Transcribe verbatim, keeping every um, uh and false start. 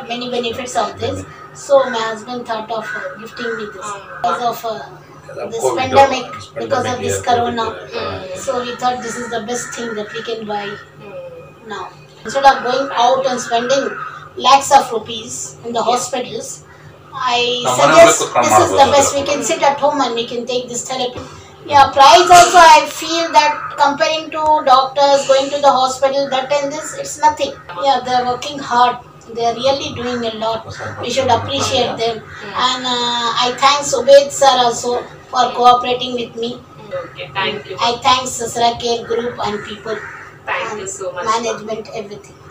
many benefits of this. So my husband thought of uh, gifting me this because of uh, this pandemic, because of this corona. Mm. So we thought this is the best thing that we can buy mm. now. Instead of going out and spending lakhs of rupees in the yeah. hospitals, I suggest this is the best. We can sit at home and we can take this therapy. Yeah, price also I feel that comparing to doctors, going to the hospital, that and this, it's nothing. Yeah, they're working hard. They're really doing a lot. We should appreciate them. And uh, I thank Subed sir also for cooperating with me. Okay, thank you. I thank Sasra Care Group and people. Thank you so much. Management, everything.